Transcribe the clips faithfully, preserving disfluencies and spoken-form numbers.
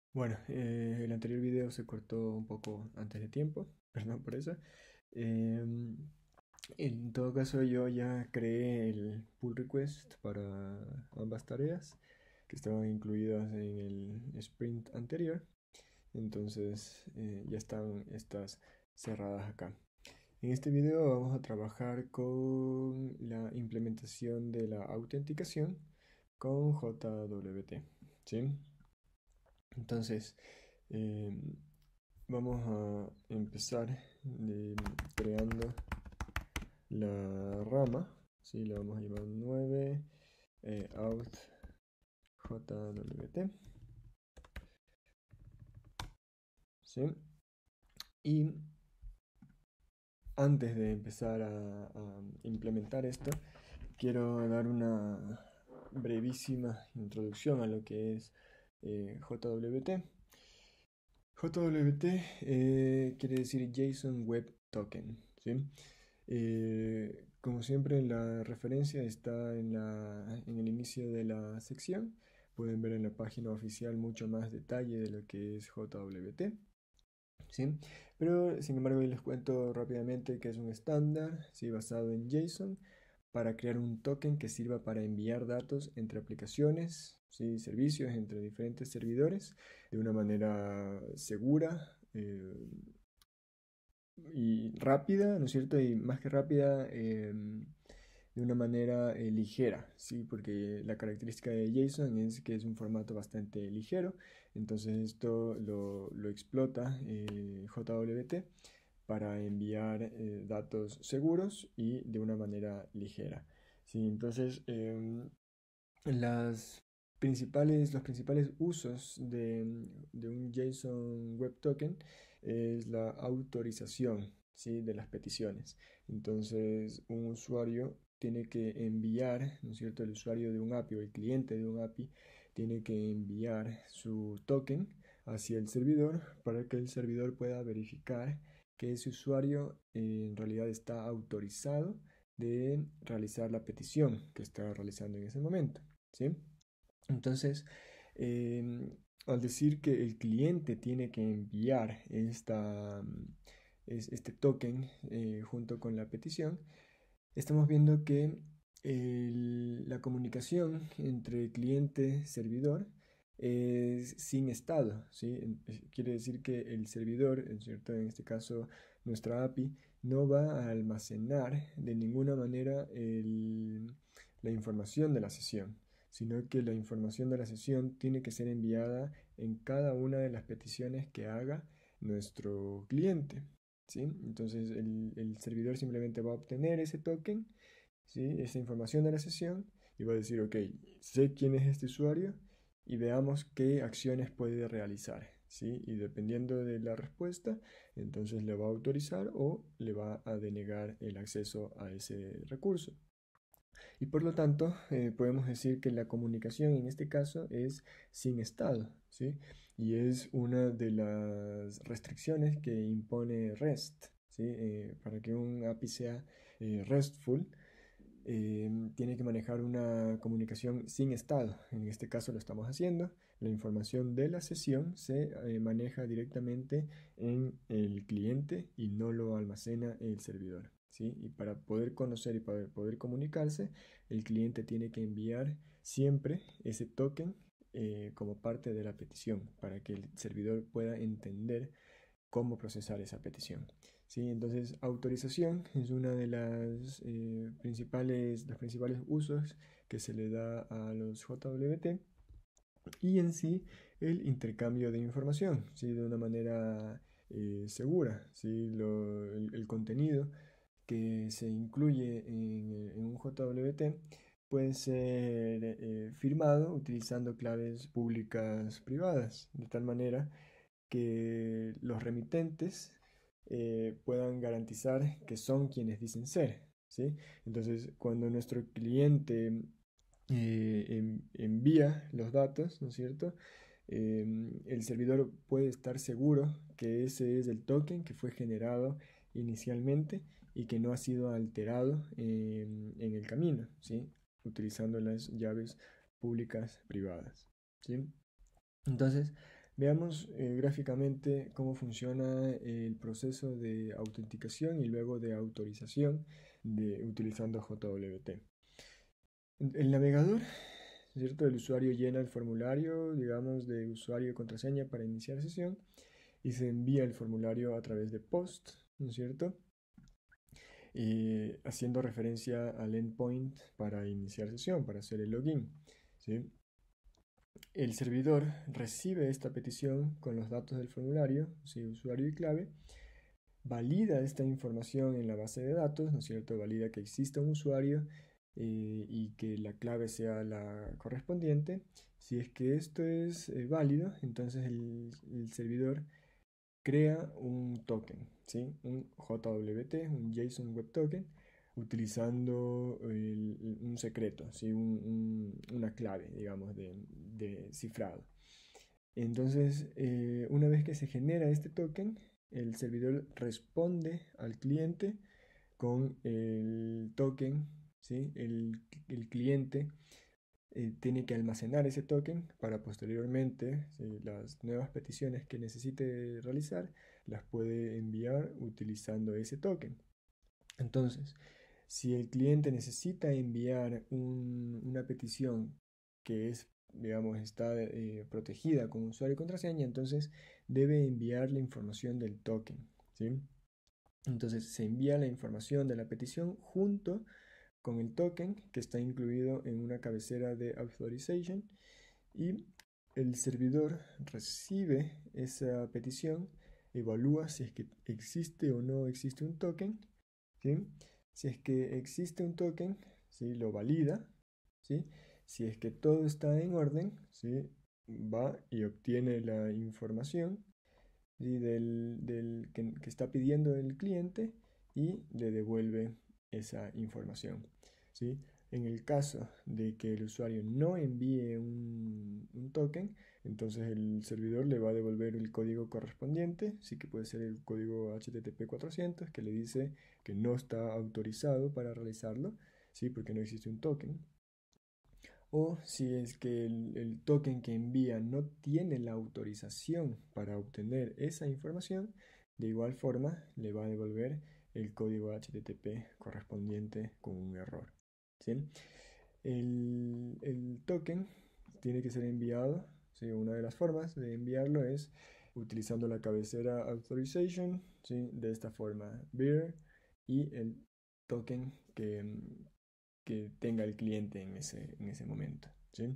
Bueno, eh, el anterior video se cortó un poco antes de tiempo, perdón por eso. Em, en todo caso, yo ya creé el pull request para ambas tareas que estaban incluidas en el sprint anterior. Entonces, eh, ya están estas cerradas acá. En este video vamos a trabajar con la implementación de la autenticación con J W T, ¿sí? Entonces, em, vamos a empezar de- creando la rama, ¿sí? La vamos a llamar nueve eh, out jwt, ¿sí? Y antes de empezar a, a implementar esto, quiero dar una brevísima introducción a lo que es eh, J W T. J W T eh, quiere decir JSON Web Token, ¿sí? Eh, como siempre, la referencia está en la, en el inicio de la sección. Pueden ver en la página oficial mucho más detalle de lo que es J W T, ¿sí? Pero, sin embargo, les cuento rápidamente que es un estándar, ¿sí? Basado en JSON para crear un token que sirva para enviar datos entre aplicaciones, ¿sí? Servicios entre diferentes servidores de una manera segura, eh, y rápida, ¿no es cierto? Y más que rápida, em, de una manera eh, ligera, ¿sí? Porque la característica de JSON es que es un formato bastante ligero, entonces esto lo, lo explota eh, J W T para enviar eh, datos seguros y de una manera ligera, ¿sí? Entonces, em, las principales, los principales usos de, de un JSON Web Token es la autorización, ¿sí? De las peticiones. Entonces, un usuario tiene que enviar, ¿no es cierto? El usuario de un A P I o el cliente de un A P I tiene que enviar su token hacia el servidor para que el servidor pueda verificar que ese usuario eh, en realidad está autorizado de realizar la petición que está realizando en ese momento, ¿sí? Entonces, em, al decir que el cliente tiene que enviar esta, mm, es- este token eh, junto con la petición, estamos viendo que el- la comunicación entre cliente-servidor es sin estado, ¿sí? En- es- Quiere decir que el servidor, en cierto, en este caso nuestra A P I, no va a almacenar de ninguna manera el- la información de la sesión, sino que la información de la sesión tiene que ser enviada en cada una de las peticiones que haga nuestro cliente, ¿sí? Entonces el, el servidor simplemente va a obtener ese token, ¿sí? Esa información de la sesión y va a decir, ok, sé quién es este usuario y veamos qué acciones puede realizar, ¿sí? Y dependiendo de la respuesta, entonces le va a autorizar o le va a denegar el acceso a ese recurso. Y por lo tanto, eh, podemos decir que la comunicación en este caso es sin estado, ¿sí? Y es una de las restricciones que impone REST, ¿sí? Eh, para que un A P I sea eh, RESTful, eh, tiene que manejar una comunicación sin estado. En este caso lo estamos haciendo. La información de la sesión se eh, maneja directamente en el cliente y no lo almacena el servidor, ¿sí? Y para poder conocer y para poder comunicarse, el cliente tiene que enviar siempre ese token eh, como parte de la petición para que el servidor pueda entender cómo procesar esa petición. ¿Sí? Entonces, autorización es una de las eh, principales, los principales usos que se le da a los J W T y en sí el intercambio de información, ¿sí? De una manera eh, segura, ¿sí? Lo- el, el contenido que se incluye en, en un J W T puede ser eh, firmado utilizando claves públicas privadas, de tal manera que los remitentes eh, puedan garantizar que son quienes dicen ser, ¿sí? Entonces, cuando nuestro cliente eh, en- envía los datos, ¿no es cierto? Em, el servidor puede estar seguro que ese es el token que fue generado inicialmente y que no ha sido alterado em, en el camino, ¿sí? Utilizando las llaves públicas privadas, ¿sí? Entonces, Veamos eh, gráficamente cómo funciona el proceso de autenticación y luego de autorización de, utilizando J W T. El navegador, ¿cierto? El usuario llena el formulario, digamos, de usuario y contraseña para iniciar sesión y se envía el formulario a través de post, ¿no es cierto? Y haciendo referencia al endpoint para iniciar sesión, para hacer el login, ¿sí? El servidor recibe esta petición con los datos del formulario, ¿sí? Usuario y clave, valida esta información en la base de datos, ¿no es cierto? Valida que exista un usuario eh, y que la clave sea la correspondiente. Si es que esto es eh, válido, entonces el, el servidor crea un token, ¿sí? Un J W T, un JSON Web Token, utilizando el- un secreto, ¿sí? Un- un- una clave, digamos, de, de cifrado. Entonces, eh, una vez que se genera este token, el servidor responde al cliente con el token, ¿sí? El, el cliente eh, tiene que almacenar ese token para posteriormente, ¿sí? Las nuevas peticiones que necesite realizar las puede enviar utilizando ese token. Entonces, si el cliente necesita enviar un- una petición que es, digamos, está eh, protegida con usuario y contraseña, entonces debe enviar la información del token, ¿sí? Entonces se envía la información de la petición junto con el token que está incluido en una cabecera de authorization y el servidor recibe esa petición, evalúa si es que existe o no existe un token, ¿sí? Si es que existe un token, ¿sí? Lo valida, ¿sí? Si es que todo está en orden, ¿sí? Va y obtiene la información, ¿sí? del, del que, que está pidiendo el cliente y le devuelve esa información, ¿sí? En el caso de que el usuario no envíe un, un token, entonces el servidor le va a devolver el código correspondiente, sí que puede ser el código H T T P cuatrocientos que le dice que no está autorizado para realizarlo, ¿sí? Porque no existe un token. O si es que el, el token que envía no tiene la autorización para obtener esa información, de igual forma le va a devolver el código H T T P correspondiente con un error, ¿sí? El, el token tiene que ser enviado, ¿sí? Una de las formas de enviarlo es utilizando la cabecera authorization, ¿sí? De esta forma, bear y el token que, que tenga el cliente en ese, en ese momento, ¿sí?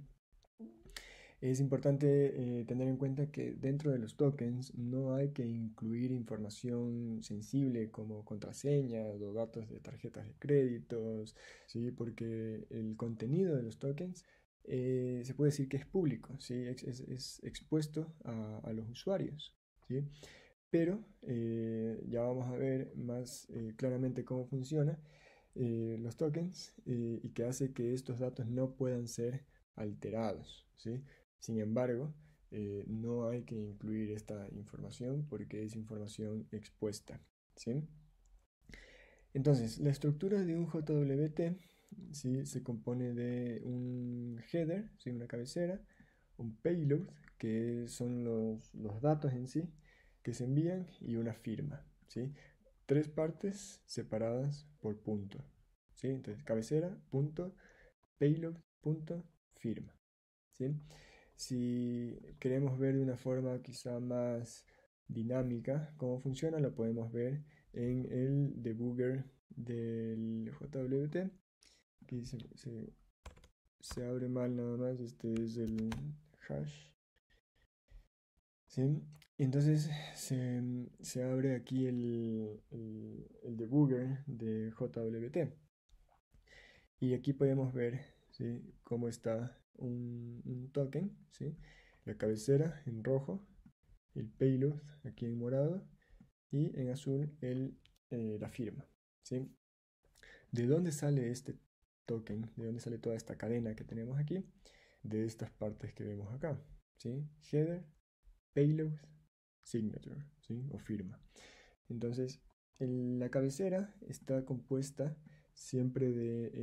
Es importante eh, tener en cuenta que dentro de los tokens no hay que incluir información sensible como contraseñas o datos de tarjetas de créditos, ¿sí? Porque el contenido de los tokens eh, se puede decir que es público, ¿sí? Es, es- es expuesto a, a los usuarios, ¿sí? Pero eh, ya vamos a ver más eh, claramente cómo funciona eh, los tokens eh, y que hace que estos datos no puedan ser alterados, ¿sí? Sin embargo, eh, no hay que incluir esta información porque es información expuesta, ¿sí? Entonces, la estructura de un J W T, ¿sí? Se compone de un header, ¿sí? Una cabecera, un payload, que son los, los datos en sí que se envían, y una firma, ¿sí? Tres partes separadas por punto, ¿sí? Entonces, cabecera, punto, payload, punto, firma, ¿sí? Si queremos ver de una forma quizá más dinámica cómo funciona, lo podemos ver en el debugger del J W T. Aquí se, se- se abre mal nada más, este es el hash, ¿sí? Y entonces se, se abre aquí el, el- el debugger de J W T. Y aquí podemos ver, ¿sí? Cómo está un, un token, ¿sí? La cabecera en rojo, el payload aquí en morado y en azul el, eh, la firma, ¿sí? ¿De dónde sale este token? ¿De dónde sale toda esta cadena que tenemos aquí? De estas partes que vemos acá, ¿sí? Header, payload, signature, ¿sí? O firma. Entonces, el- la cabecera está compuesta siempre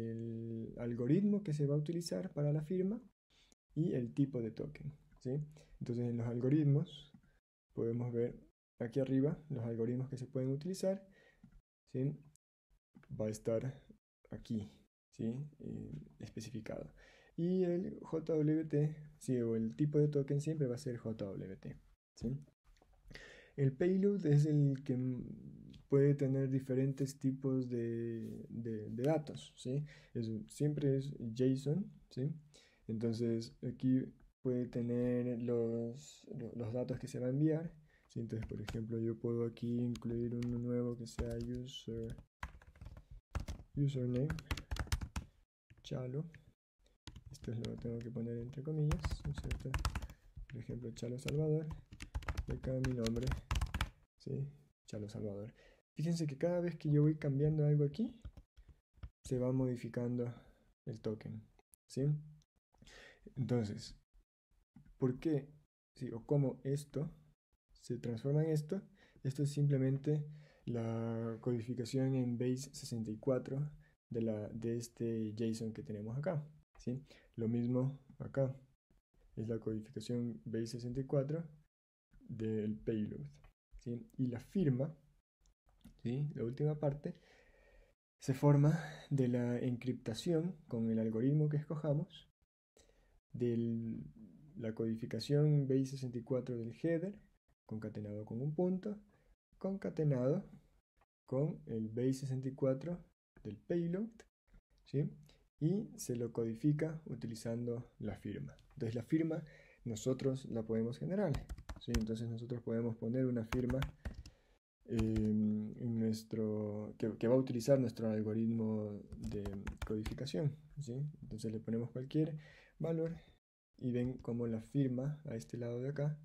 del algoritmo que se va a utilizar para la firma y el tipo de token, ¿sí? Entonces en los algoritmos podemos ver aquí arriba los algoritmos que se pueden utilizar, ¿sí? Va a estar aquí, ¿sí? Eh, especificado. Y el J W T, ¿sí? O el tipo de token siempre va a ser J W T, ¿sí? El payload es el que puede tener diferentes tipos de, de, de datos, ¿sí? Eso siempre es JSON, ¿sí? Entonces aquí puede tener los, los datos que se va a enviar, ¿sí? Entonces, por ejemplo, yo puedo aquí incluir uno nuevo que sea user, username, Chalo. Esto es lo que tengo que poner entre comillas, ¿no es cierto? Por ejemplo, Chalo Salvador. Y acá mi nombre, ¿sí? Chalo Salvador. Fíjense que cada vez que yo voy cambiando algo aquí, se va modificando el token, ¿sí? Entonces, ¿por qué? ¿Sí? O cómo esto se transforma en esto. Esto es simplemente la codificación en base sesenta y cuatro de, la, de este JSON que tenemos acá, ¿sí? Lo mismo acá. Es la codificación base sesenta y cuatro del payload, ¿sí? Y la firma, ¿sí? La última parte se forma de la encriptación con el algoritmo que escojamos, de la codificación base sesenta y cuatro del header, concatenado con un punto, concatenado con el base sesenta y cuatro del payload, ¿sí? Y se lo codifica utilizando la firma. Entonces la firma nosotros la podemos generar, ¿sí? Entonces nosotros podemos poner una firma eh, en nuestro, que, que va a utilizar nuestro algoritmo de codificación, ¿sí? Entonces le ponemos cualquier valor y ven cómo la firma a este lado de acá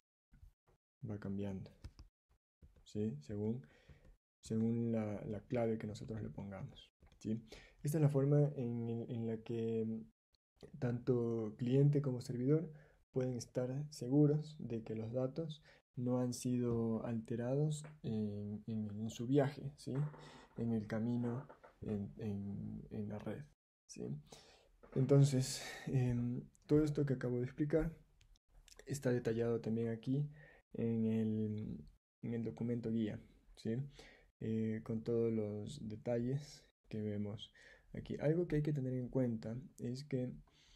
va cambiando, ¿sí? Según, según la, la clave que nosotros le pongamos, ¿sí? Esta es la forma en, en la que tanto cliente como servidor pueden estar seguros de que los datos no han sido alterados en, en, en su viaje, ¿sí? En el camino en, en, en la red, ¿sí? Entonces, eh, todo esto que acabo de explicar está detallado también aquí en el, en el documento guía, ¿sí? Eh, con todos los detalles que vemos aquí. Algo que hay que tener en cuenta es que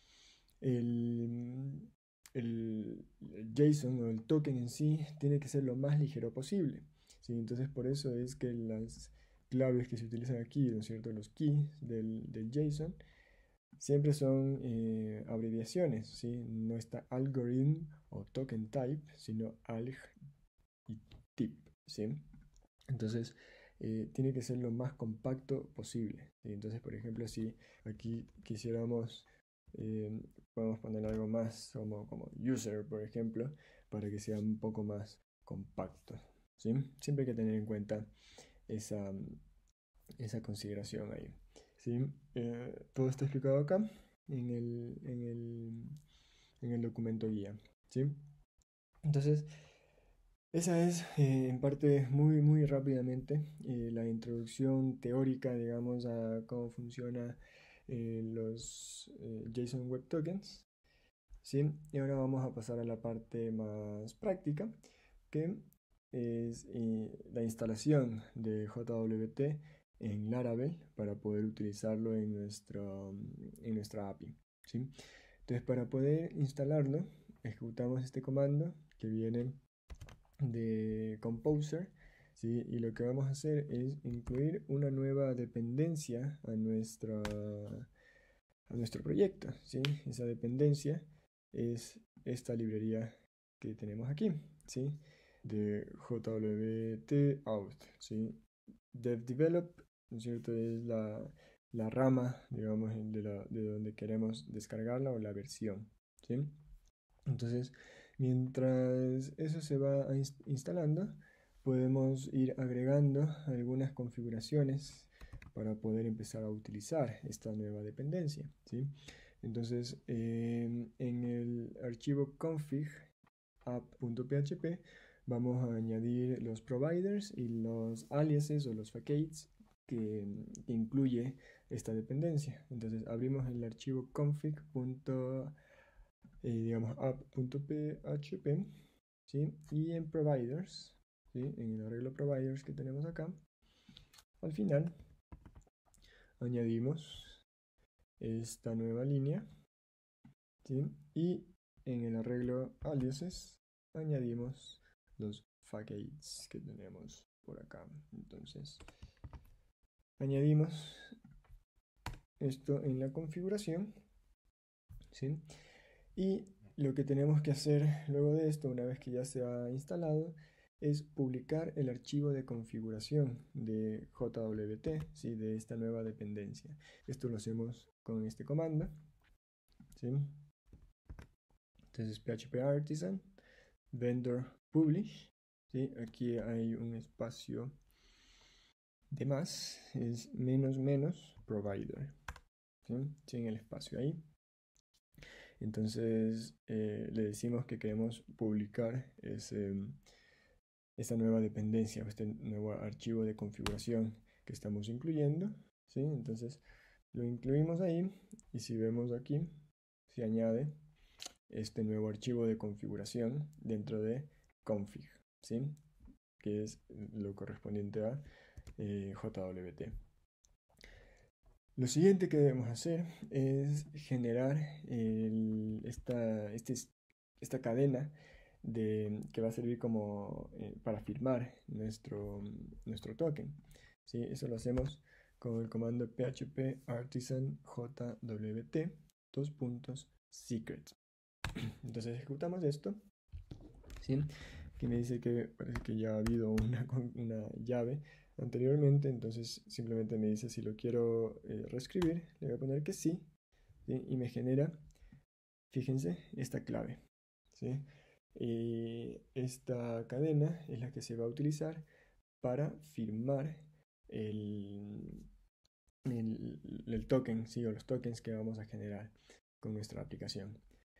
el, el JSON o el token en sí tiene que ser lo más ligero posible, ¿sí? Entonces por eso es que las claves que se utilizan aquí, ¿no es cierto? Los keys del, del JSON siempre son eh, abreviaciones, ¿sí? No está algorithm o token type, sino alg y tip, ¿sí? Entonces eh, tiene que ser lo más compacto posible, ¿sí? Entonces, por ejemplo, si aquí quisiéramos, eh, podemos poner algo más como, como user, por ejemplo, para que sea un poco más compacto, ¿sí? Siempre hay que tener en cuenta esa, esa consideración ahí, ¿sí? Eh, todo está explicado acá en el, en el, en el documento guía, ¿sí? Entonces, esa es eh, en parte muy, muy rápidamente eh, la introducción teórica, digamos, a cómo funciona eh, los eh, JSON Web Tokens, ¿sí? Y ahora vamos a pasar a la parte más práctica, que es eh, la instalación de J W T en Laravel para poder utilizarlo en, nuestro, en nuestra A P I, ¿sí? Entonces, para poder instalarlo, ejecutamos este comando que viene de Composer, ¿sí? Y lo que vamos a hacer es incluir una nueva dependencia a, nuestra, a nuestro proyecto, ¿sí? Esa dependencia es esta librería que tenemos aquí, ¿sí? De jwtout, ¿sí? DevDevelop, ¿no es cierto? Es la, la rama, digamos, de, la, de donde queremos descargarla o la versión, ¿sí? Entonces, mientras eso se va instalando, podemos ir agregando algunas configuraciones para poder empezar a utilizar esta nueva dependencia, ¿sí? Entonces, eh, en el archivo config app.php vamos a añadir los providers y los aliases o los facades que, que incluye esta dependencia. Entonces, abrimos el archivo config.app eh, digamos app.php, ¿sí? Y en providers, ¿sí? En el arreglo providers que tenemos acá, al final añadimos esta nueva línea, ¿sí? Y en el arreglo aliases añadimos los facades que tenemos por acá. Entonces añadimos esto en la configuración, ¿sí? Y lo que tenemos que hacer luego de esto, una vez que ya se ha instalado, es publicar el archivo de configuración de J W T, ¿sí? De esta nueva dependencia. Esto lo hacemos con este comando, ¿sí? Entonces php artisan vendor publish, ¿sí? Aquí hay un espacio de más, es menos menos provider, ¿sí? Sin el espacio ahí. Entonces eh, le decimos que queremos publicar ese, esta nueva dependencia, este nuevo archivo de configuración que estamos incluyendo, ¿sí? Entonces lo incluimos ahí y si vemos aquí, se añade este nuevo archivo de configuración dentro de config, ¿sí? Que es lo correspondiente a eh, J W T. Lo siguiente que debemos hacer es generar el, esta, este, esta cadena de, que va a servir como eh, para firmar nuestro, nuestro token, ¿sí? Eso lo hacemos con el comando php artisan jwt dos puntos secret. Entonces ejecutamos esto, ¿sí? Que me dice que parece que ya ha habido una, una llave anteriormente, entonces simplemente me dice si lo quiero eh, reescribir, le voy a poner que sí, ¿sí? Y me genera, fíjense, esta clave, ¿sí? Y esta cadena es la que se va a utilizar para firmar el, el, el token, ¿sí? O los tokens que vamos a generar con nuestra aplicación.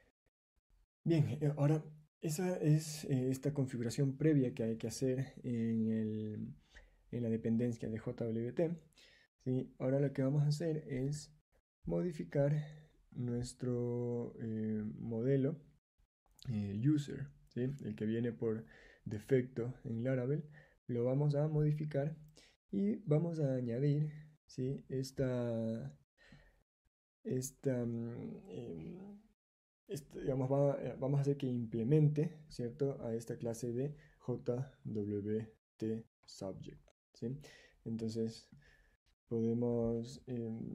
Bien, ahora esa es eh, esta configuración previa que hay que hacer en, el, en la dependencia de J W T, ¿sí? Ahora lo que vamos a hacer es modificar nuestro eh, modelo eh, user, ¿sí? El que viene por defecto en Laravel, lo vamos a modificar y vamos a añadir, ¿sí? esta, esta eh, Este, digamos, va, eh, vamos a hacer que implemente, ¿cierto? A esta clase de J W T subject, ¿sí? Entonces podemos, eh,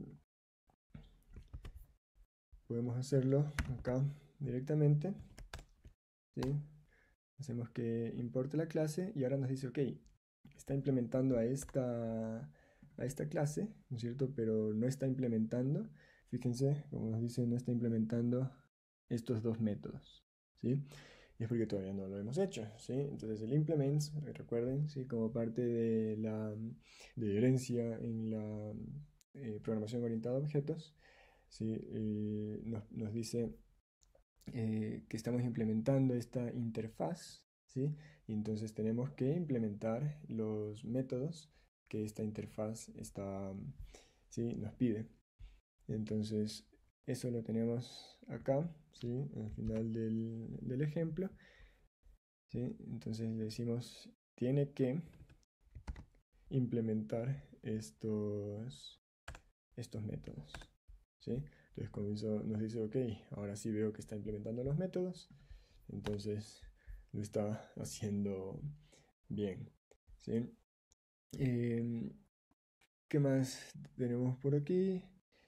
podemos hacerlo acá directamente, ¿sí? Hacemos que importe la clase y ahora nos dice, ok, está implementando a esta, a esta clase, ¿no es cierto? Pero no está implementando, fíjense, como nos dice, no está implementando estos dos métodos, ¿sí? Y es porque todavía no lo hemos hecho, ¿sí? Entonces el implements, recuerden, ¿sí? Como parte de la de herencia en la eh, programación orientada a objetos, ¿sí? Eh, nos, nos dice eh, que estamos implementando esta interfaz, ¿sí? Y entonces tenemos que implementar los métodos que esta interfaz está, ¿sí? Nos pide. Entonces eso lo tenemos acá, ¿sí? Al final del, del ejemplo, ¿sí? Entonces le decimos, tiene que implementar estos, estos métodos, ¿sí? Entonces como eso nos dice, ok, ahora sí veo que está implementando los métodos, entonces lo está haciendo bien, ¿sí? Eh, ¿Qué más tenemos por aquí?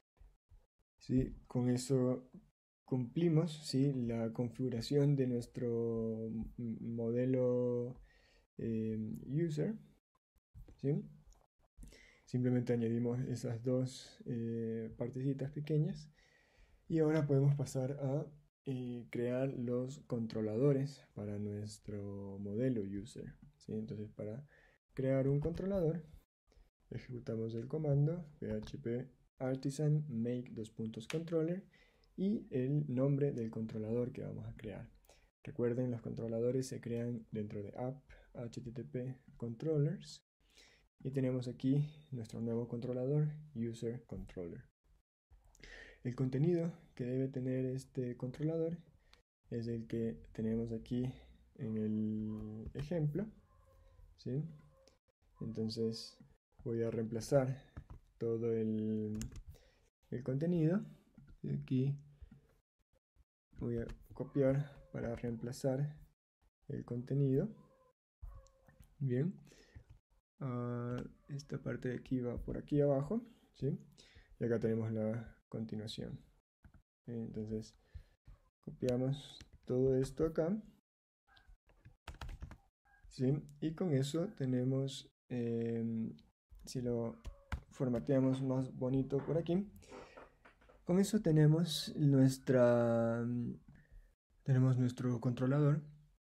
¿Sí? Con eso cumplimos, ¿sí? La configuración de nuestro modelo eh, user, ¿sí? Simplemente añadimos esas dos eh, partecitas pequeñas y ahora podemos pasar a eh, crear los controladores para nuestro modelo user, ¿sí? Entonces para crear un controlador ejecutamos el comando php artisan make dos puntos controller y el nombre del controlador que vamos a crear. Recuerden, los controladores se crean dentro de app http controllers y tenemos aquí nuestro nuevo controlador user controller. El contenido que debe tener este controlador es el que tenemos aquí en el ejemplo, ¿sí? Entonces voy a reemplazar todo el, el contenido. Y aquí voy a copiar para reemplazar el contenido. Bien. Uh, esta parte de aquí va por aquí abajo, ¿sí? Y acá tenemos la continuación. Entonces copiamos todo esto acá, ¿sí? Y con eso tenemos, eh, si lo formateamos más bonito por aquí, con eso tenemos nuestra, tenemos nuestro controlador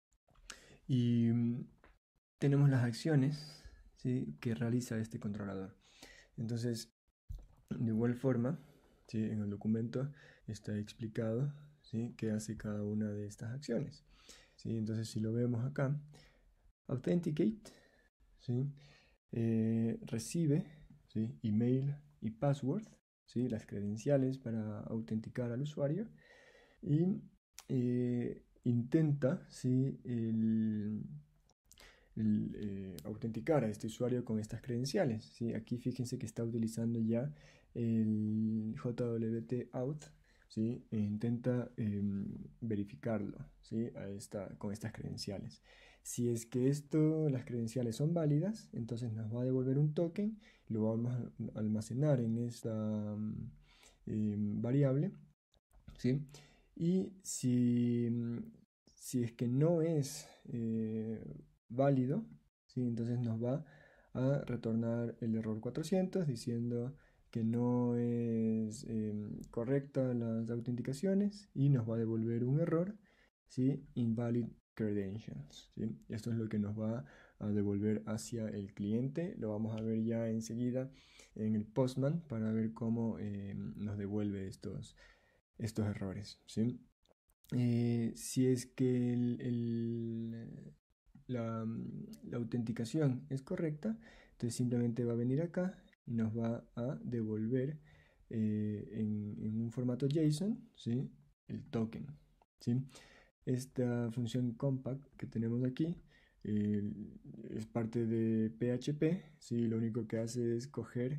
y tenemos las acciones, ¿sí?, que realiza este controlador. Entonces, de igual forma, ¿sí?, en el documento está explicado, ¿sí?, qué hace cada una de estas acciones, ¿sí? Entonces, si lo vemos acá, Authenticate, ¿sí?, eh, recibe, ¿sí?, email y password, ¿sí?, las credenciales para autenticar al usuario, y eh, intenta, ¿sí?, el, el, eh, autenticar a este usuario con estas credenciales, ¿sí? Aquí fíjense que está utilizando ya el J W T Auth, ¿sí? E intenta eh, verificarlo, ¿sí?, a esta, con estas credenciales. Si es que esto, las credenciales son válidas, entonces nos va a devolver un token, lo vamos a almacenar en esta eh, variable, ¿sí? Y si, si es que no es eh, válido, ¿sí?, entonces nos va a retornar el error cuatrocientos diciendo que no es eh, correcta las autenticaciones, y nos va a devolver un error, ¿sí?, invalid credentials, ¿sí? Esto es lo que nos va a devolver hacia el cliente. Lo vamos a ver ya enseguida en el Postman para ver cómo eh, nos devuelve estos, estos errores, ¿sí? Eh, si es que el, el, la, la autenticación es correcta, entonces simplemente va a venir acá y nos va a devolver eh, en, en un formato JSON, ¿sí?, el token, ¿sí? Esta función compact que tenemos aquí eh, es parte de P H P, ¿sí? Lo único que hace es coger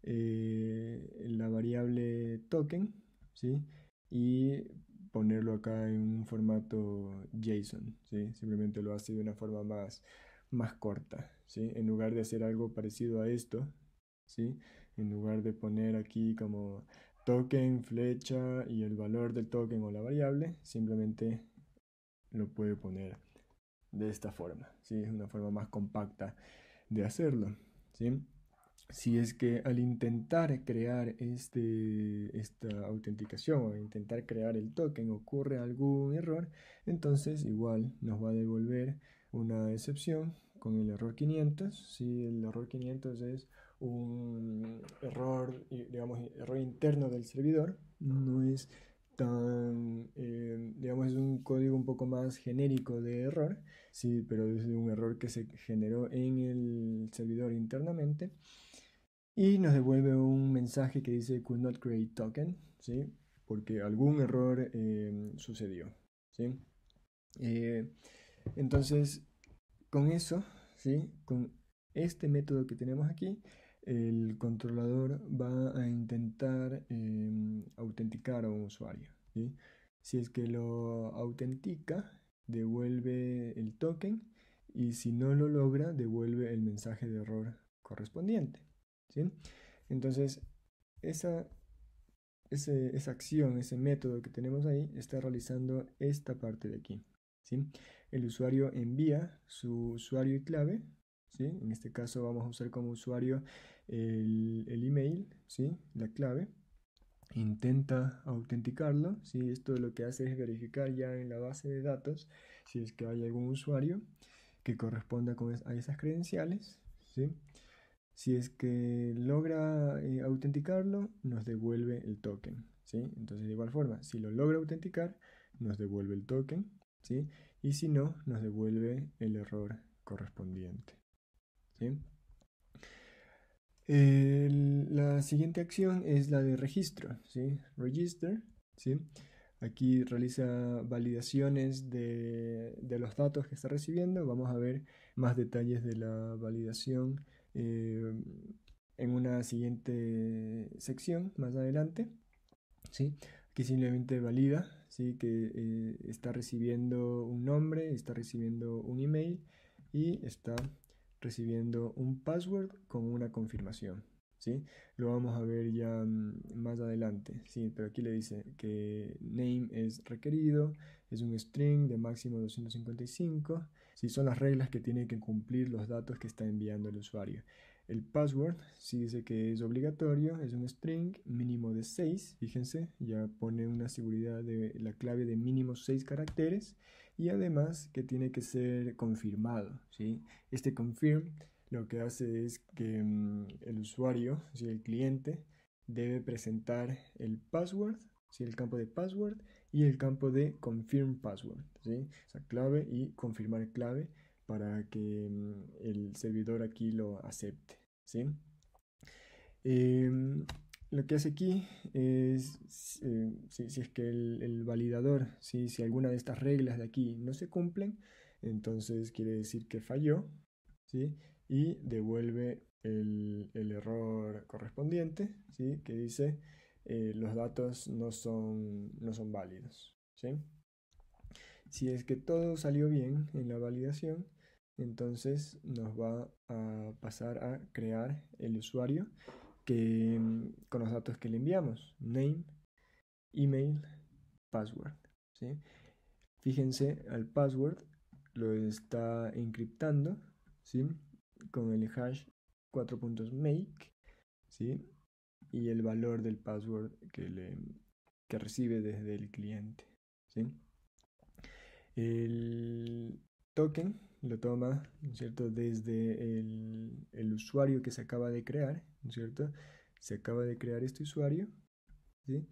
eh, la variable token, ¿sí?, y ponerlo acá en un formato JSON, ¿sí? Simplemente lo hace de una forma más, más corta, ¿sí? En lugar de hacer algo parecido a esto, ¿sí?, en lugar de poner aquí como token, flecha y el valor del token o la variable, simplemente lo puede poner de esta forma, ¿sí? Es una forma más compacta de hacerlo, ¿sí? Si es que al intentar crear este, esta autenticación o intentar crear el token ocurre algún error, entonces igual nos va a devolver una excepción con el error quinientos. Si el error quinientos es un error, digamos, error interno del servidor, no es tan, eh, digamos, es un código un poco más genérico de error, sí, pero es un error que se generó en el servidor internamente, y nos devuelve un mensaje que dice could not create token, ¿sí?, porque algún error eh, sucedió, ¿sí? Eh, entonces, con eso, ¿sí?, con este método que tenemos aquí, el controlador va a intentar eh, autenticar a un usuario, ¿sí? Si es que lo autentica, devuelve el token, y si no lo logra, devuelve el mensaje de error correspondiente, ¿sí? Entonces, esa, ese, esa acción, ese método que tenemos ahí, está realizando esta parte de aquí, ¿sí? El usuario envía su usuario y clave, ¿sí? En este caso vamos a usar como usuario el, el email, ¿sí?, la clave. Intenta autenticarlo, ¿sí? Esto lo que hace es verificar ya en la base de datos si es que hay algún usuario que corresponda con es, a esas credenciales, ¿sí? Si es que logra eh, autenticarlo, nos devuelve el token, ¿sí? Entonces, de igual forma, si lo logra autenticar, nos devuelve el token, ¿sí? Y si no, nos devuelve el error correspondiente, ¿sí? El- la siguiente acción es la de registro, ¿sí? Register, ¿sí? aquí realiza validaciones de, de los datos que está recibiendo. Vamos a ver más detalles de la validación eh, en una siguiente sección más adelante, ¿sí? Aquí simplemente valida, ¿sí? Que eh, está recibiendo un nombre, está recibiendo un email y está recibiendo un password con una confirmación, ¿sí? Lo vamos a ver ya mm, más adelante, ¿sí? Pero aquí le dice que name es requerido, es un string de máximo doscientos cincuenta y cinco, ¿sí? Son las reglas que tiene que cumplir los datos que está enviando el usuario. El password sí dice que es obligatorio, es un string mínimo de seis, fíjense, ya pone una seguridad de la clave de mínimo seis caracteres y además que tiene que ser confirmado, ¿sí? Este confirm lo que hace es que mm, el usuario, ¿sí? El cliente, debe presentar el password, ¿sí? El campo de password y el campo de confirm password, ¿sí? O sea, clave y confirmar clave para que mm, el servidor aquí lo acepte, ¿sí? Em, lo que hace aquí es, eh, si, si es que el, el validador, ¿sí? Si alguna de estas reglas de aquí no se cumplen, entonces quiere decir que falló, ¿sí? Y devuelve el, el error correspondiente, ¿sí? Que dice eh, los datos no son, no son válidos, ¿sí? Si es que todo salió bien en la validación, entonces nos va a pasar a crear el usuario que, mm, con los datos que le enviamos, name, email, password, ¿sí? Fíjense, al password lo está encriptando, ¿sí? Con el hash cuatro puntos make, ¿sí? Y el valor del password que, le, que recibe desde el cliente, ¿sí? El token lo toma, ¿no es cierto?, desde el, el usuario que se acaba de crear, ¿no es cierto? Se acaba de crear este usuario, ¿sí?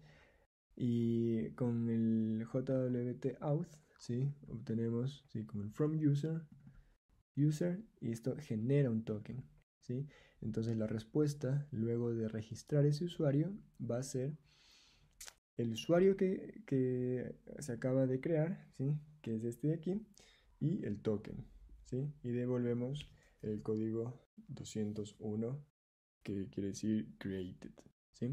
Y con el jwt-auth, ¿sí? Obtenemos, ¿sí? Como el from user, user, y esto genera un token, ¿sí? Entonces la respuesta, luego de registrar ese usuario, va a ser el usuario que, que se acaba de crear, ¿sí? Que es este de aquí, y el token, ¿sí? Y devolvemos el código doscientos uno, que quiere decir created, ¿sí?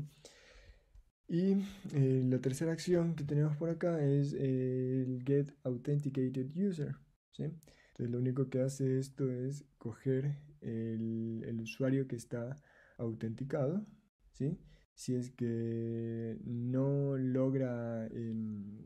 Y eh, la tercera acción que tenemos por acá es el get authenticated user, ¿sí? Entonces lo único que hace esto es coger el, el usuario que está autenticado, ¿sí? Si es que no logra, em,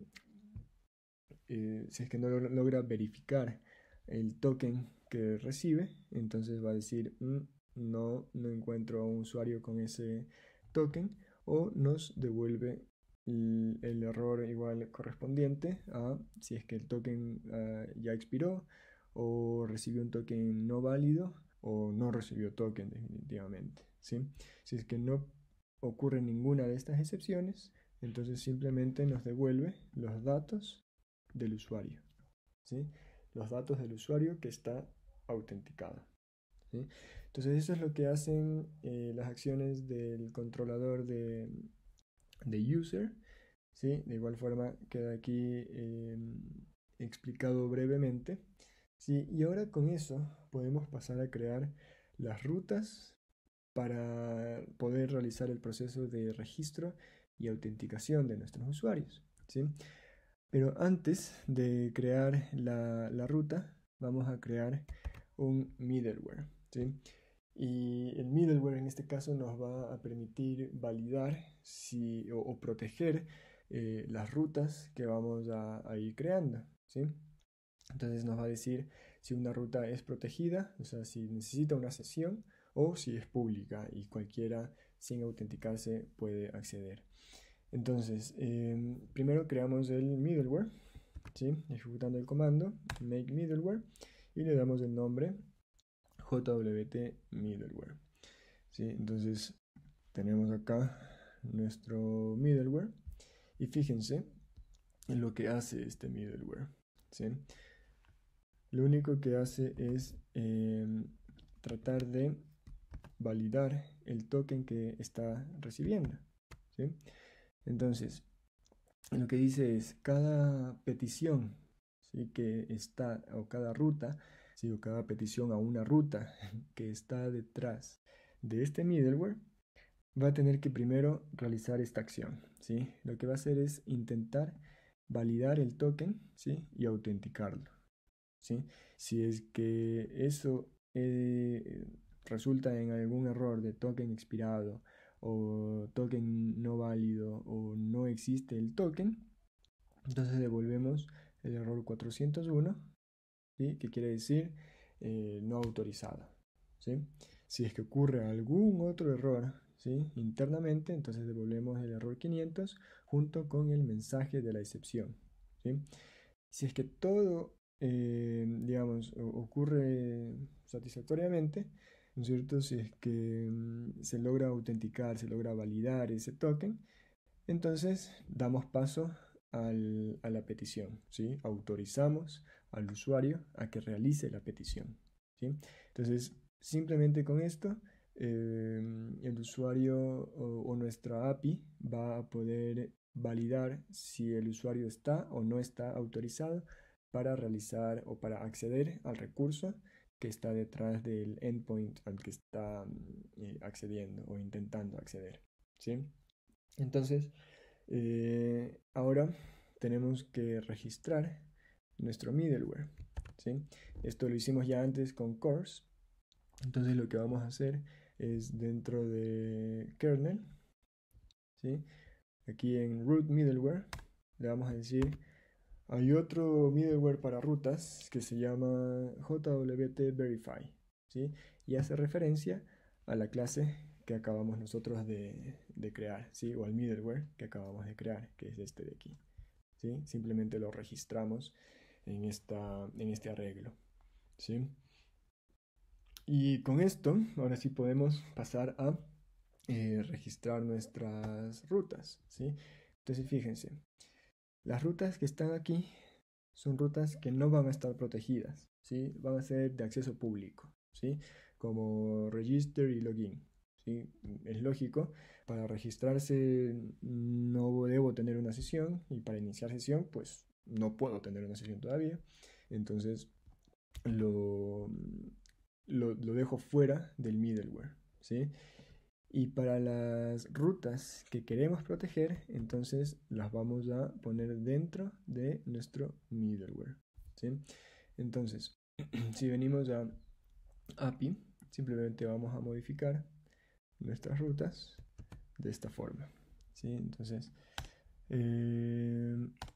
eh, si es que no lo- logra verificar el token que recibe, entonces va a decir, "Mm, no, no encuentro a un usuario con ese token", o nos devuelve el, el error igual correspondiente a si es que el token ah, ya expiró o recibió un token no válido o no recibió token definitivamente, ¿sí? Si es que no ocurre ninguna de estas excepciones, entonces simplemente nos devuelve los datos del usuario, ¿sí? Los datos del usuario que está autenticado, ¿sí? Entonces eso es lo que hacen eh, las acciones del controlador de, de user, ¿sí? De igual forma queda aquí eh, explicado brevemente, ¿sí? Y ahora con eso podemos pasar a crear las rutas para poder realizar el proceso de registro y autenticación de nuestros usuarios, ¿sí? Pero antes de crear la, la ruta, vamos a crear un middleware, ¿sí? Y el middleware en este caso nos va a permitir validar si, o, o proteger eh, las rutas que vamos a, a ir creando, ¿sí? Entonces nos va a decir si una ruta es protegida, o sea, si necesita una sesión, o si es pública y cualquiera sin autenticarse puede acceder. Entonces, eh, primero creamos el middleware, ¿sí? Ejecutando el comando make middleware y le damos el nombre jwt middleware, ¿sí? Entonces, tenemos acá nuestro middleware y fíjense en lo que hace este middleware, ¿sí? Lo único que hace es eh, tratar de validar el token que está recibiendo, ¿sí? Entonces, lo que dice es cada petición, ¿sí? que está, o cada ruta, ¿sí? o cada petición a una ruta que está detrás de este middleware, va a tener que primero realizar esta acción, ¿sí? Lo que va a hacer es intentar validar el token, ¿sí? y autenticarlo, ¿sí? Si es que eso eh, resulta en algún error de token expirado o token no válido o no existe el token, entonces devolvemos el error cuatrocientos uno, ¿sí? que quiere decir eh, no autorizado, ¿sí? Si es que ocurre algún otro error, ¿sí? internamente, entonces devolvemos el error quinientos junto con el mensaje de la excepción, ¿sí? Si es que todo, eh, digamos, ocurre satisfactoriamente, ¿no es cierto? Si es que mm, se logra autenticar, se logra validar ese token, entonces damos paso al, a la petición, ¿sí? Autorizamos al usuario a que realice la petición, ¿sí? Entonces, simplemente con esto, eh, el usuario o, o nuestra A P I va a poder validar si el usuario está o no está autorizado para realizar o para acceder al recurso que está detrás del endpoint al que está mm, eh, accediendo o intentando acceder, ¿sí? Entonces, eh, ahora tenemos que registrar nuestro middleware, ¿sí? Esto lo hicimos ya antes con CORS. Entonces lo que vamos a hacer es dentro de kernel, ¿sí? Aquí en root middleware le vamos a decir, hay otro middleware para rutas que se llama J W T Verify, ¿sí? Y hace referencia a la clase que acabamos nosotros de, de crear, ¿sí? O al middleware que acabamos de crear, que es este de aquí, ¿sí? Simplemente lo registramos en, esta, en este arreglo, ¿sí? Y con esto, ahora sí podemos pasar a eh, registrar nuestras rutas, ¿sí? Entonces fíjense, las rutas que están aquí son rutas que no van a estar protegidas, ¿sí? Van a ser de acceso público, ¿sí? Como register y login, ¿sí? Es lógico, para registrarse no debo tener una sesión y para iniciar sesión pues no puedo tener una sesión todavía, entonces lo, lo, lo dejo fuera del middleware, ¿sí? Y para las rutas que queremos proteger, entonces las vamos a poner dentro de nuestro middleware, ¿sí? Entonces, si venimos a A P I, simplemente vamos a modificar nuestras rutas de esta forma, ¿sí? Entonces, eh,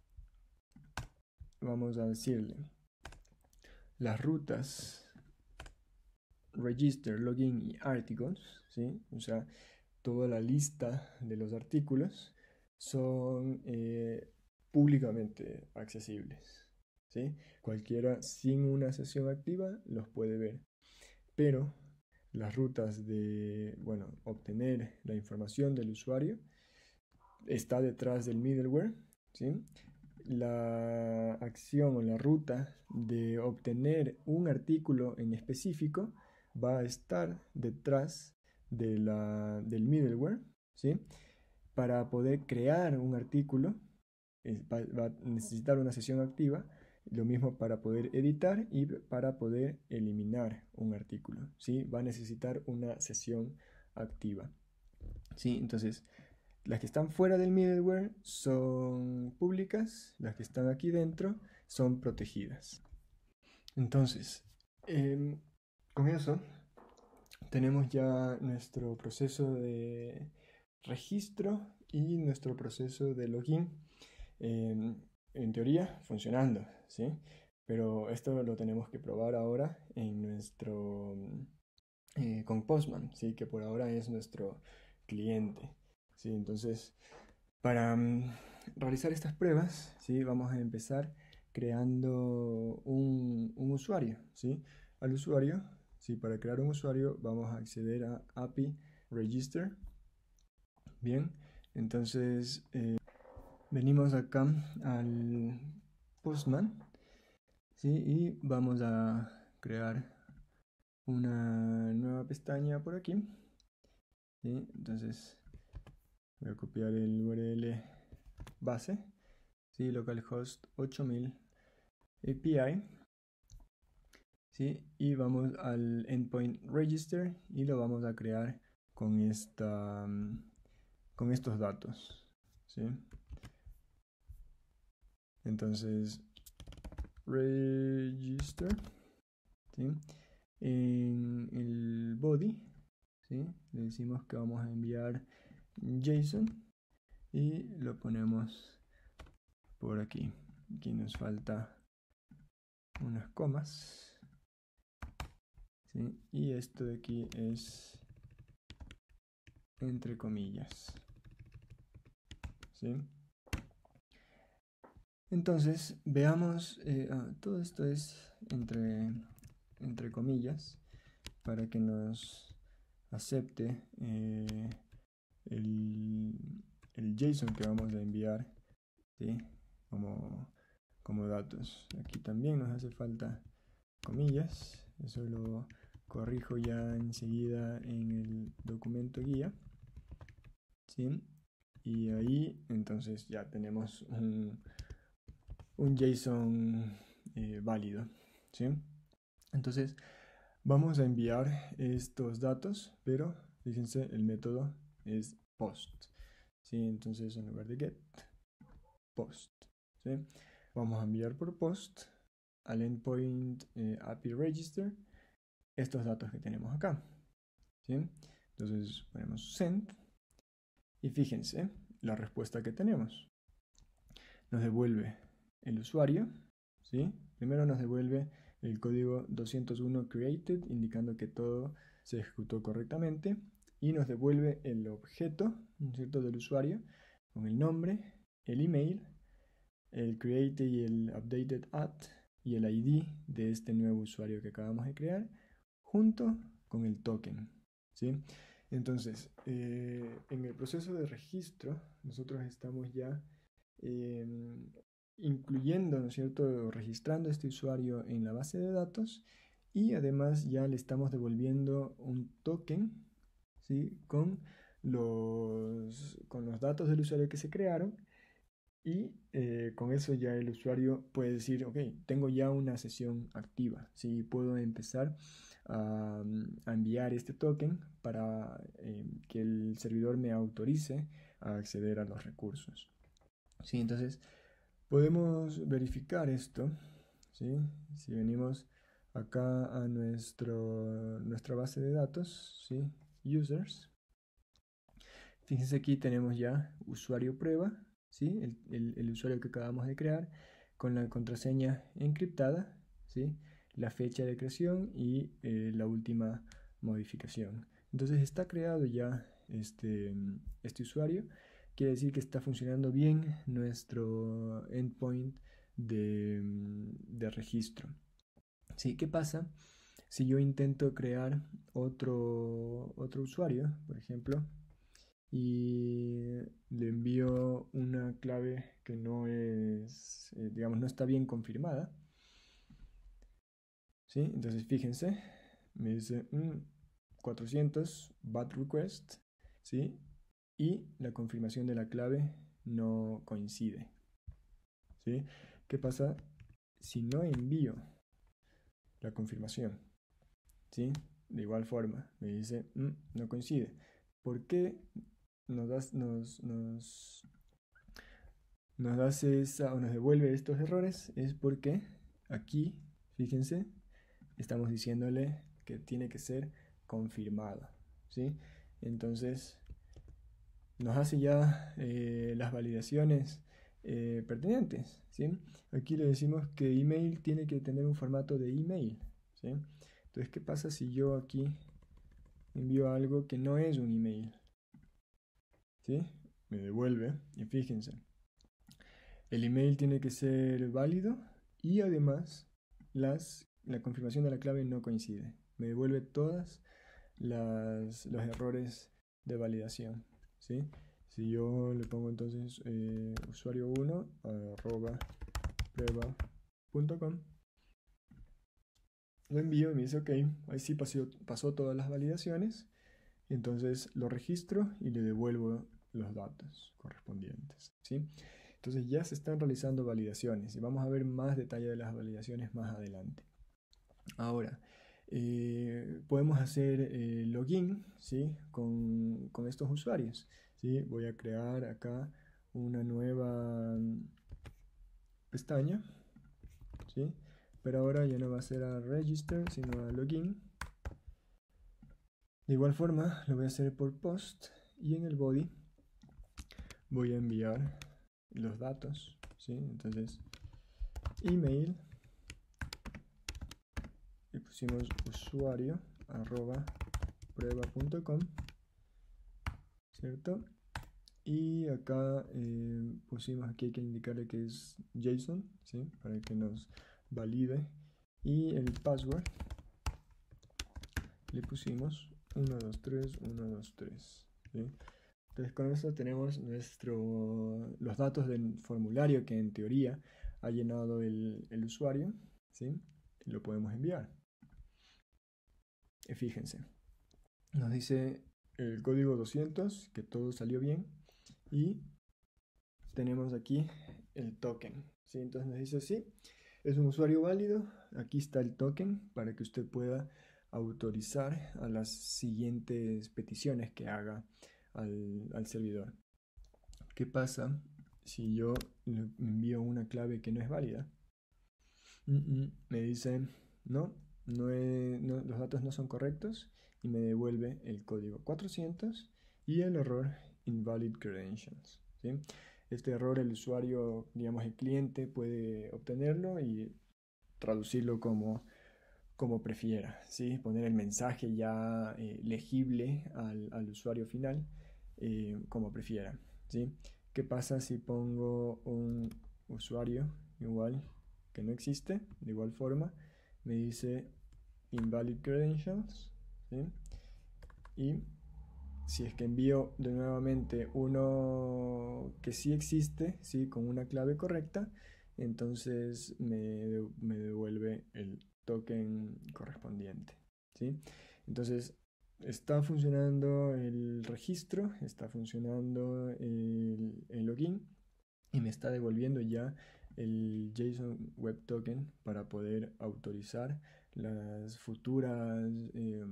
vamos a decirle las rutas register, login y articles, ¿sí? O sea, toda la lista de los artículos son eh, públicamente accesibles, ¿sí? Cualquiera sin una sesión activa los puede ver, pero las rutas de, bueno, obtener la información del usuario está detrás del middleware, ¿sí? La acción o la ruta de obtener un artículo en específico va a estar detrás de la, del middleware, ¿sí? Para poder crear un artículo va, va, a necesitar una sesión activa, lo mismo para poder editar y para poder eliminar un artículo, ¿sí? Va a necesitar una sesión activa, ¿sí? Entonces, las que están fuera del middleware son públicas, las que están aquí dentro son protegidas. Entonces, eh, con eso tenemos ya nuestro proceso de registro y nuestro proceso de login, eh, en teoría funcionando, ¿sí? Pero esto lo tenemos que probar ahora en nuestro, eh, con Postman, ¿sí? Que por ahora es nuestro cliente, ¿sí? Entonces, para um, realizar estas pruebas, ¿sí? Vamos a empezar creando un, un usuario, ¿sí? Al usuario, ¿sí? Para crear un usuario vamos a acceder a A P I Register. Bien, entonces eh, venimos acá al Postman, ¿sí? Y vamos a crear una nueva pestaña por aquí, ¿sí? Entonces voy a copiar el U R L base ¿sí? Localhost ocho mil A P I, ¿sí? Y vamos al endpoint register y lo vamos a crear con, esta, con estos datos, ¿sí? Entonces, register, ¿sí? En el body, ¿sí? Le decimos que vamos a enviar JSON y lo ponemos por aquí. Aquí nos falta unas comas, ¿sí? Y esto de aquí es entre comillas, ¿sí? Entonces veamos, eh, ah, todo esto es entre, entre comillas para que nos acepte eh, el, el JSON que vamos a enviar, ¿sí? como, como datos. Aquí también nos hace falta comillas, eso lo corrijo ya enseguida en el documento guía, ¿sí? Y ahí entonces ya tenemos un, un JSON eh, válido, ¿sí? Entonces vamos a enviar estos datos, pero fíjense, el método es post, ¿sí? Entonces en lugar de get, post, ¿sí? Vamos a enviar por post al endpoint eh, A P I register estos datos que tenemos acá, ¿sí? Entonces ponemos send y fíjense la respuesta que tenemos. Nos devuelve el usuario, ¿sí? Primero nos devuelve el código doscientos uno created, indicando que todo se ejecutó correctamente, y nos devuelve el objeto, ¿no es cierto?, del usuario con el nombre, el email, el created y el updated at y el I D de este nuevo usuario que acabamos de crear, junto con el token, ¿sí? Entonces, eh, en el proceso de registro, nosotros estamos ya eh, incluyendo, ¿no es cierto?, registrando este usuario en la base de datos, y además ya le estamos devolviendo un token, ¿sí?, con los, con los datos del usuario que se crearon, y eh, con eso ya el usuario puede decir, ok, tengo ya una sesión activa, ¿sí? Puedo empezar a, a enviar este token para eh, que el servidor me autorice a acceder a los recursos, ¿sí? Entonces podemos verificar esto, ¿sí? Si venimos acá a nuestro, nuestra base de datos, ¿sí?, users, fíjense, aquí tenemos ya usuario prueba, ¿sí?, el, el, el usuario que acabamos de crear con la contraseña encriptada, ¿sí?, la fecha de creación y eh, la última modificación. Entonces está creado ya este, este usuario. Quiere decir que está funcionando bien nuestro endpoint de, de registro, ¿sí? ¿Qué pasa si yo intento crear otro, otro usuario, por ejemplo, y le envío una clave que no es, eh, digamos, no está bien confirmada, ¿sí? Entonces fíjense, me dice mm, cuatrocientos bat request, ¿sí? Y la confirmación de la clave no coincide, ¿sí? ¿Qué pasa si no envío la confirmación? ¿Sí? De igual forma, me dice mm, no coincide. ¿Por qué nos, das, nos, nos, nos hace esa, o nos devuelve estos errores? Es porque aquí, fíjense, estamos diciéndole que tiene que ser confirmado, ¿sí? Entonces nos hace ya eh, las validaciones eh, pertinentes, ¿sí? Aquí le decimos que email tiene que tener un formato de email, ¿sí? Entonces, ¿qué pasa si yo aquí envío algo que no es un email? ¿Sí? Me devuelve, y fíjense, el email tiene que ser válido y además las, la confirmación de la clave no coincide. Me devuelve todas las, los errores de validación, ¿sí? Si yo le pongo entonces eh, usuario uno arroba prueba punto com, lo envío y me dice ok, ahí sí pasó, pasó todas las validaciones, entonces lo registro y le devuelvo los datos correspondientes, ¿sí? Entonces ya se están realizando validaciones y vamos a ver más detalle de las validaciones más adelante. Ahora, eh, podemos hacer eh, login, ¿sí? con, con estos usuarios, ¿sí? Voy a crear acá una nueva pestaña, ¿sí? Pero ahora ya no va a ser a register, sino a login. De igual forma lo voy a hacer por post y en el body voy a enviar los datos, ¿sí? Entonces email y pusimos usuario arroba prueba punto com, ¿cierto? Y acá eh, pusimos, aquí hay que indicarle que es JSON, ¿sí? Para que nos valide, y el password le pusimos uno dos tres uno dos tres, ¿sí? Entonces con esto tenemos nuestro, los datos del formulario que en teoría ha llenado el, el usuario, ¿sí? Y lo podemos enviar. Y fíjense, nos dice el código doscientos, que todo salió bien, y tenemos aquí el token, ¿sí? Entonces nos dice sí, es un usuario válido, aquí está el token para que usted pueda autorizar a las siguientes peticiones que haga al, al servidor. ¿Qué pasa si yo le envío una clave que no es válida? Mm -mm, me dice no, no, he, no, los datos no son correctos y me devuelve el código cuatrocientos y el error invalid credentials, ¿sí? Este error el usuario, digamos el cliente, puede obtenerlo y traducirlo como, como prefiera, ¿sí? Poner el mensaje ya eh, legible al, al usuario final eh, como prefiera, ¿sí? ¿Qué pasa si pongo un usuario igual que no existe? De igual forma me dice invalid credentials, ¿sí? Y si es que envío de nuevamente uno que sí existe, ¿sí? Con una clave correcta, entonces me, me devuelve el token correspondiente, ¿sí? Entonces está funcionando el registro, está funcionando el, el login y me está devolviendo ya el JSON Web Token para poder autorizar las futuras eh,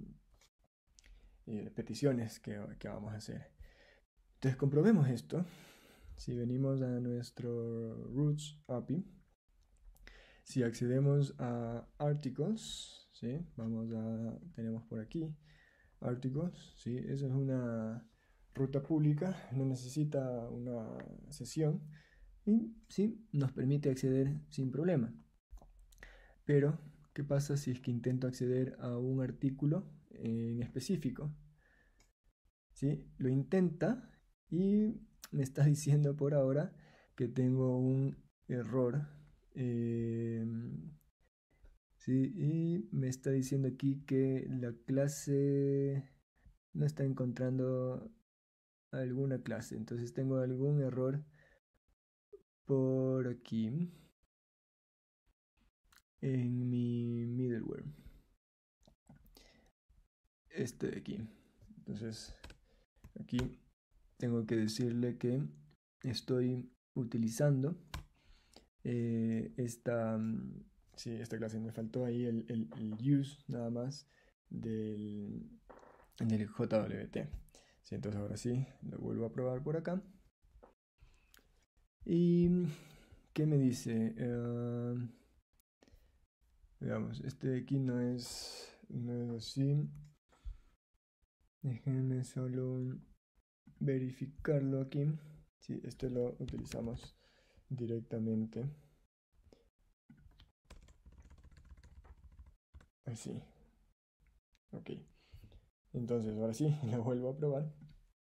eh, peticiones que, que vamos a hacer. Entonces comprobemos esto. Si venimos a nuestro Roots A P I, si accedemos a Articles, ¿sí? Vamos a, tenemos por aquí Articles, ¿sí? Esa es una ruta pública, no necesita una sesión y sí, nos permite acceder sin problema. Pero, ¿qué pasa si es que intento acceder a un artículo en específico? ¿Sí? Lo intenta y me está diciendo por ahora que tengo un error. Eh, ¿sí? Y me está diciendo aquí que la clase no está encontrando alguna clase. Entonces tengo algún error por aquí en mi middleware. Este de aquí. Entonces aquí tengo que decirle que estoy utilizando eh, esta, sí, esta clase. Me faltó ahí el, el, el use nada más del, del J W T. Sí, entonces ahora sí, lo vuelvo a probar por acá. ¿Y qué me dice? Uh, veamos, este de aquí no es, no es así. Déjenme solo verificarlo aquí. Sí, este lo utilizamos directamente. Así. Ok. Entonces, ahora sí, lo vuelvo a probar.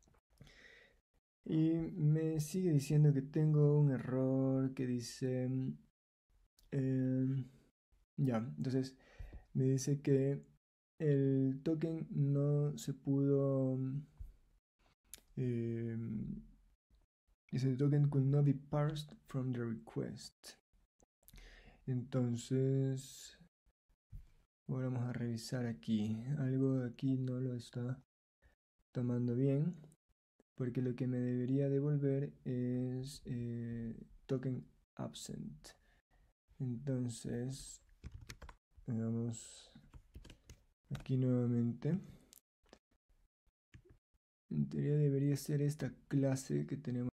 Y me sigue diciendo que tengo un error que dice... Eh, ya, entonces me dice que el token no se pudo... Eh, dice the token could not be parsed from the request. Entonces... Ahora vamos a revisar aquí. Algo de aquí no lo está tomando bien. porque lo que me debería devolver es eh, token absent. Entonces, vamos aquí nuevamente. En teoría debería ser esta clase que tenemos.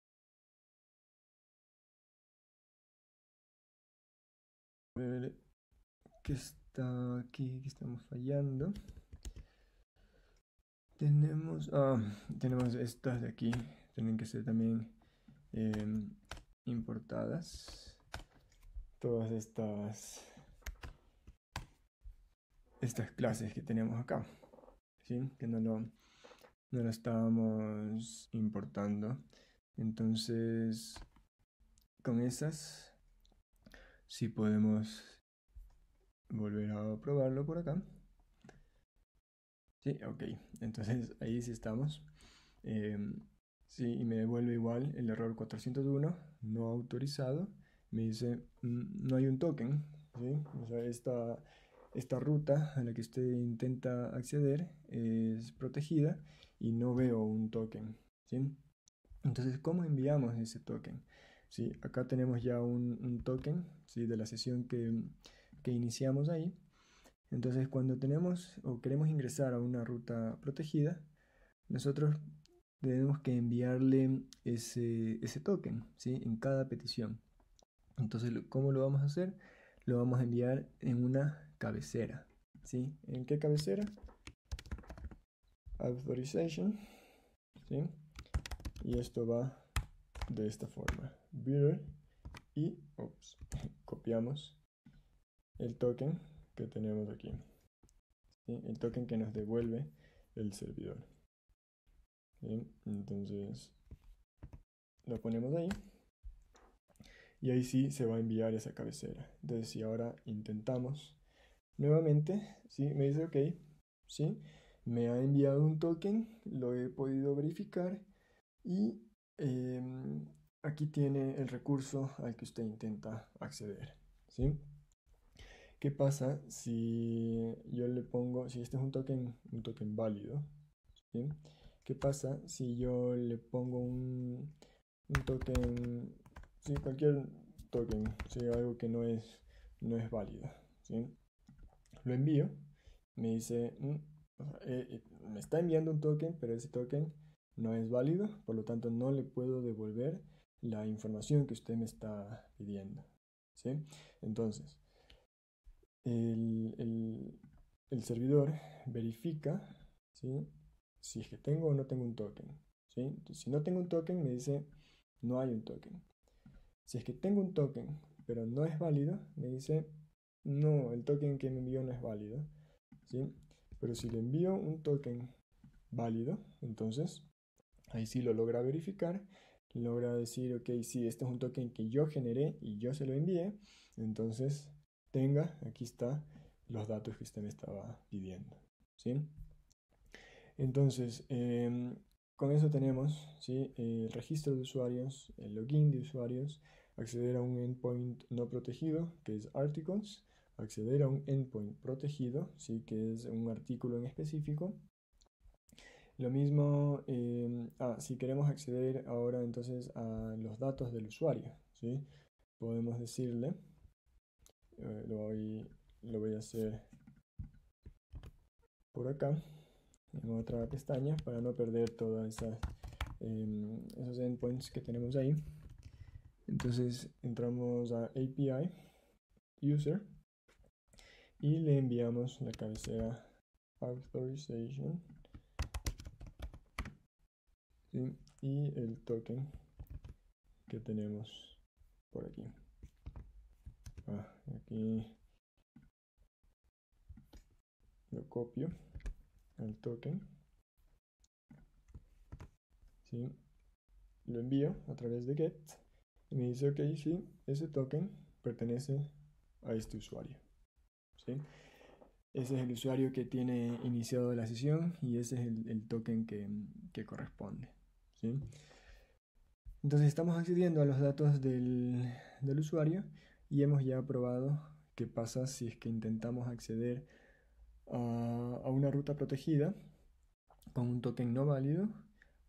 A ver qué está aquí, que estamos fallando. Tenemos, ah, tenemos estas de aquí, tienen que ser también eh, importadas. Todas estas, estas clases que tenemos acá, ¿sí? Que no lo, no lo estábamos importando. Entonces, con esas, sí podemos volver a probarlo por acá. Sí, ok. Entonces, ahí sí estamos. Eh, sí, y me devuelve igual el error cuatrocientos uno, no autorizado. Me dice, mm, no hay un token, ¿sí? O sea, esta, esta ruta a la que usted intenta acceder es protegida y no veo un token, ¿sí? Entonces, ¿cómo enviamos ese token? Sí, acá tenemos ya un, un token, ¿sí? De la sesión que, que iniciamos ahí. Entonces, cuando tenemos o queremos ingresar a una ruta protegida, nosotros tenemos que enviarle ese, ese token, ¿sí? En cada petición. Entonces, ¿cómo lo vamos a hacer? Lo vamos a enviar en una cabecera, ¿sí? ¿En qué cabecera? Authorization, ¿sí? Y esto va de esta forma. Bearer y ups, copiamos el token que tenemos aquí, ¿sí? El token que nos devuelve el servidor. Bien, entonces lo ponemos ahí y ahí sí se va a enviar esa cabecera. Entonces si ahora intentamos nuevamente, sí, me dice ok, sí, me ha enviado un token, lo he podido verificar y eh, aquí tiene el recurso al que usted intenta acceder, ¿sí? ¿Qué pasa si yo le pongo, si este es un token, un token válido, ¿sí? ¿Qué pasa si yo le pongo un, un token, sí, cualquier token, sí, algo que no es, no es válido, ¿sí? Lo envío, me dice, mm, eh, eh, me está enviando un token, pero ese token no es válido, por lo tanto no le puedo devolver la información que usted me está pidiendo, ¿sí? Entonces, el, el, el servidor verifica, ¿sí? Si es que tengo o no tengo un token, ¿sí? Entonces, si no tengo un token, me dice no hay un token. Si es que tengo un token, pero no es válido, me dice no, el token que me envió no es válido, ¿sí? Pero si le envío un token válido, entonces ahí sí lo logra verificar, logra decir, ok, sí, este es un token que yo generé y yo se lo envié, entonces tenga, aquí está los datos que usted me estaba pidiendo, ¿sí? Entonces, eh, con eso tenemos, ¿sí? El registro de usuarios, el login de usuarios, acceder a un endpoint no protegido, que es articles, acceder a un endpoint protegido, ¿sí? Que es un artículo en específico. Lo mismo, eh, ah, si queremos acceder ahora entonces a los datos del usuario, ¿sí? Podemos decirle, eh, lo, voy, lo voy a hacer por acá, en otra pestaña, para no perder todos eh, esos endpoints que tenemos ahí. Entonces entramos a A P I User y le enviamos la cabecera Authorization, ¿sí? Y el token que tenemos por aquí. Ah, aquí lo copio al token, ¿sí? Lo envío a través de get y me dice ok, sí, ese token pertenece a este usuario, ¿sí? Ese es el usuario que tiene iniciado la sesión y ese es el, el token que, que corresponde, ¿sí? Entonces estamos accediendo a los datos del, del usuario y hemos ya probado qué pasa si es que intentamos acceder a, a una ruta protegida con un token no válido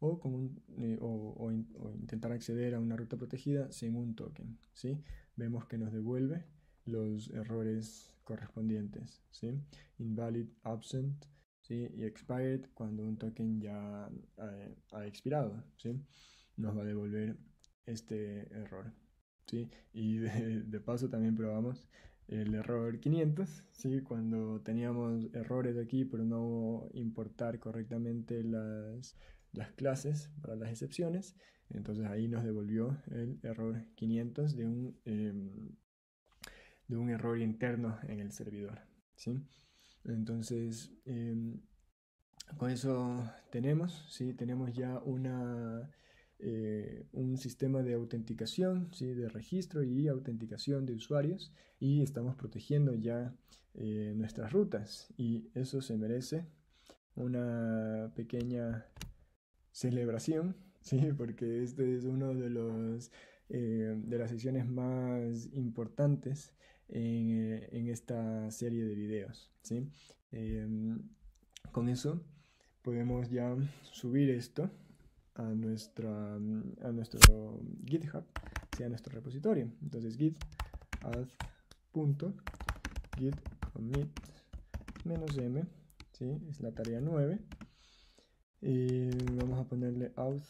o, con un, eh, o, o, in, o intentar acceder a una ruta protegida sin un token, ¿sí? Vemos que nos devuelve los errores correspondientes, ¿sí? Invalid, absent, ¿sí? Y expired cuando un token ya eh, ha expirado, ¿sí? Nos va a devolver este error, ¿sí? Y de, de paso también probamos el error quinientos, ¿sí? Cuando teníamos errores aquí por no importar correctamente las, las clases para las excepciones, entonces ahí nos devolvió el error quinientos de un, eh, de un error interno en el servidor, ¿sí? Entonces, eh, con eso tenemos, ¿sí? Tenemos ya una, eh, un sistema de autenticación, ¿sí? De registro y autenticación de usuarios, y estamos protegiendo ya eh, nuestras rutas, y eso se merece una pequeña celebración, ¿sí? Porque este es uno de los eh, de las secciones más importantes en, eh, en esta serie de videos, ¿sí? Eh, con eso podemos ya subir esto a, nuestra, a nuestro GitHub, ¿sí? A nuestro repositorio. Entonces git add punto git commit menos m, ¿sí? Es la tarea nueve. Y vamos a ponerle auth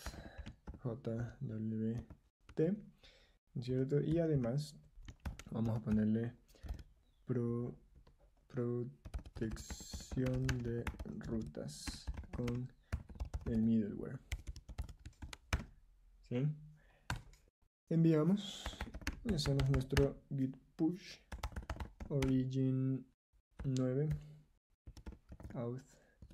jwt, ¿cierto? Y además vamos a ponerle pro, protección de rutas con el middleware, ¿sí? Enviamos y hacemos nuestro git push origin nueve auth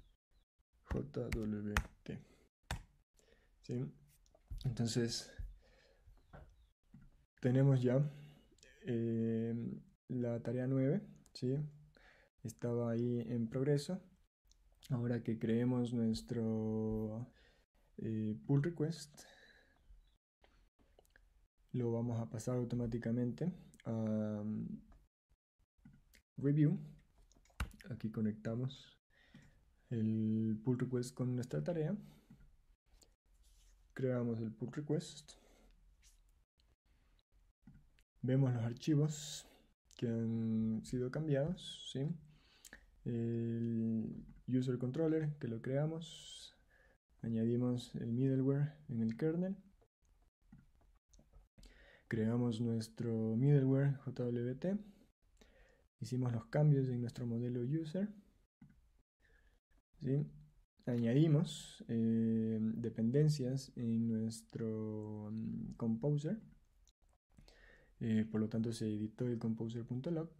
jwt, ¿sí? Entonces tenemos ya eh, la tarea nueve, ¿sí? Estaba ahí en progreso. Ahora que creemos nuestro eh, pull request, lo vamos a pasar automáticamente a um, review. Aquí conectamos el pull request con nuestra tarea, creamos el pull request, vemos los archivos que han sido cambiados, ¿sí? El user controller que lo creamos, añadimos el middleware en el kernel, creamos nuestro middleware jwt, hicimos los cambios en nuestro modelo user, ¿sí? Añadimos eh, dependencias en nuestro um, composer, eh, por lo tanto se editó el composer.log,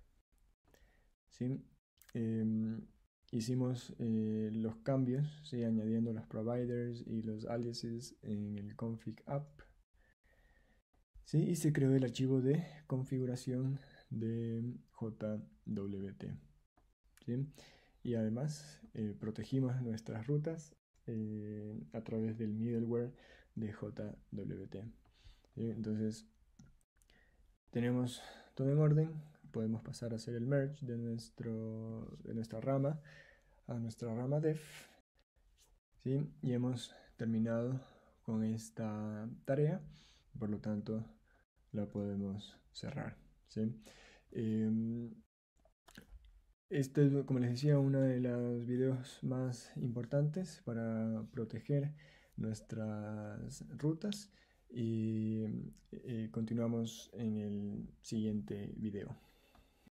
¿sí? Eh, hicimos eh, los cambios, ¿sí? Añadiendo los providers y los aliases en el config app, ¿sí? Y se creó el archivo de configuración de jwt, ¿sí? Y además eh, protegimos nuestras rutas eh, a través del middleware de jwt, ¿sí? Entonces tenemos todo en orden, podemos pasar a hacer el merge de, nuestro, de nuestra rama a nuestra rama dev, ¿sí? Y hemos terminado con esta tarea, por lo tanto la podemos cerrar, ¿sí? Eh, Este es, como les decía, uno de los videos más importantes para proteger nuestras rutas, y eh, continuamos en el siguiente video.